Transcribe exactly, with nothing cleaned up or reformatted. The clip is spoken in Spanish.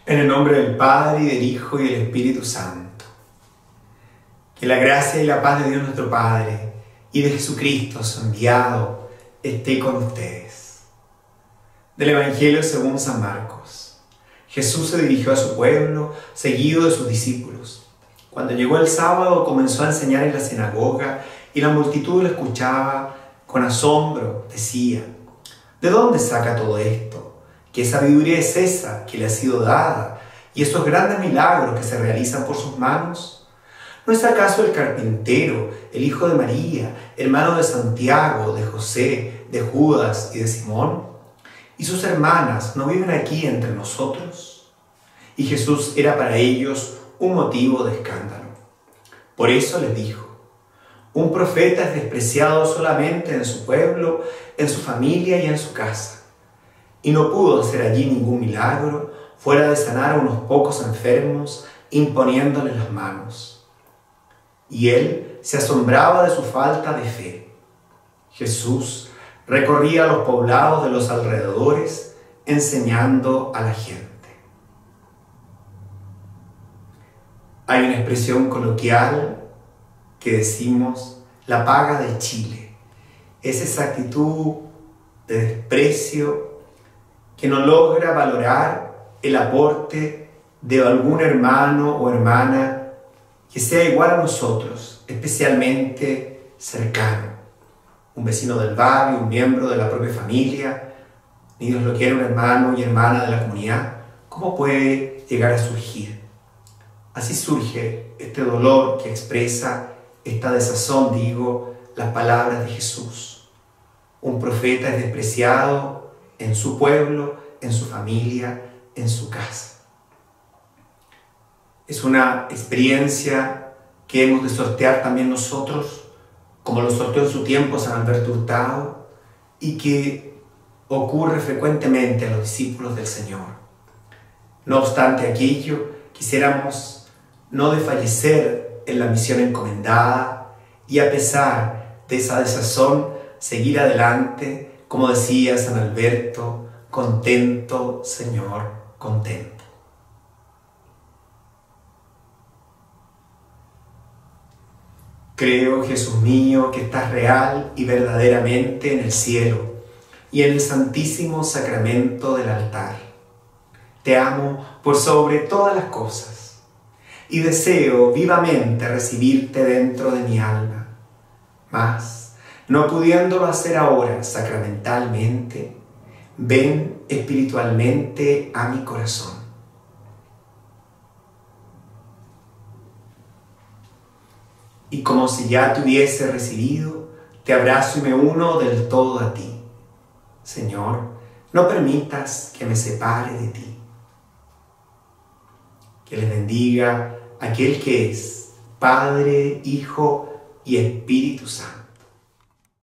En el nombre del Padre, y del Hijo, y del Espíritu Santo. Que la gracia y la paz de Dios nuestro Padre y de Jesucristo, su enviado, esté con ustedes. Del Evangelio según San Marcos. Jesús se dirigió a su pueblo, seguido de sus discípulos. Cuando llegó el sábado, comenzó a enseñar en la sinagoga, y la multitud lo escuchaba con asombro. Decía: ¿de dónde saca todo esto? ¿Qué sabiduría es esa que le ha sido dada? ¿Y esos grandes milagros que se realizan por sus manos? ¿No es acaso el carpintero, el hijo de María, hermano de Santiago, de José, de Judas y de Simón? ¿Y sus hermanas no viven aquí entre nosotros? Y Jesús era para ellos un motivo de escándalo. Por eso les dijo: un profeta es despreciado solamente en su pueblo, en su familia y en su casa. Y no pudo hacer allí ningún milagro, fuera de sanar a unos pocos enfermos, imponiéndoles las manos. Y él se asombraba de su falta de fe. Jesús recorría los poblados de los alrededores, enseñando a la gente. Hay una expresión coloquial que decimos: la paga de Chile. Es esa actitud de desprecio que no logra valorar el aporte de algún hermano o hermana que sea igual a nosotros, especialmente cercano. Un vecino del barrio, un miembro de la propia familia, ni Dios lo quiera, un hermano y hermana de la comunidad. ¿Cómo puede llegar a surgir? Así surge este dolor que expresa esta desazón, digo, las palabras de Jesús. Un profeta es despreciado en su pueblo, en su familia, en su casa. Es una experiencia que hemos de sortear también nosotros, como lo sorteó en su tiempo San Alberto Hurtado, y que ocurre frecuentemente a los discípulos del Señor. No obstante aquello, quisiéramos no desfallecer en la misión encomendada y, a pesar de esa desazón, seguir adelante, como decía San Alberto: contento, Señor, contento. Creo, Jesús mío, que estás real y verdaderamente en el cielo y en el santísimo sacramento del altar. Te amo por sobre todas las cosas y deseo vivamente recibirte dentro de mi alma. Mas, no pudiéndolo hacer ahora sacramentalmente, ven espiritualmente a mi corazón. Y como si ya te hubiese recibido, te abrazo y me uno del todo a ti. Señor, no permitas que me separe de ti. Que les bendiga aquel que es Padre, Hijo y Espíritu Santo.